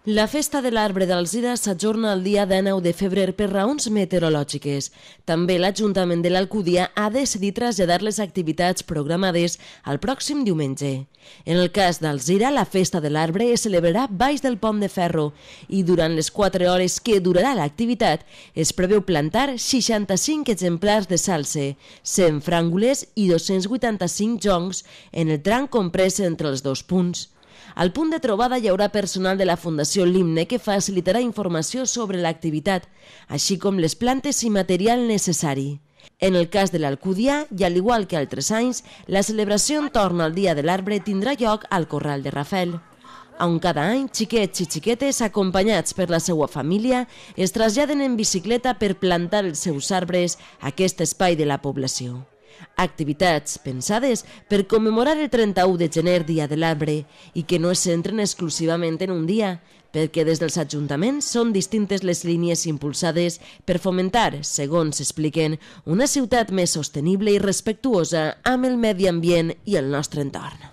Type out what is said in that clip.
La festa de l'arbre d'Alzira s'ajorna el dia 19 de febrer per raons meteorològiques. També l'Ajuntament de l'Alcúdia ha decidit traslladar les activitats programades al pròxim diumenge. En el cas d'Alzira, la festa de l'arbre es celebrarà baix del Pont de Ferro i durant les 4 hores que durarà l'activitat es preveu plantar 65 exemplars de salse, 100 fràngules i 285 joncs en el tram comprès entre els dos punts. Al punt de trobada hi haurà personal de la Fundació Limne que facilitarà informació sobre l'activitat, així com les plantes i material necessari. En el cas de l'Alcúdia, i al igual que altres anys, la celebració entorn al Dia de l'Arbre tindrà lloc al Corral de Rafel, on cada any xiquets i xiquetes acompanyats per la seva família es traslladen en bicicleta per plantar els seus arbres a aquest espai de la població. Activitats pensades per commemorar el 31 de gener, Dia de l'Arbre, i que no es centren exclusivament en un dia, perquè des dels ajuntaments són distintes les línies impulsades per fomentar, segons expliquen, una ciutat més sostenible i respectuosa amb el medi ambient i el nostre entorn.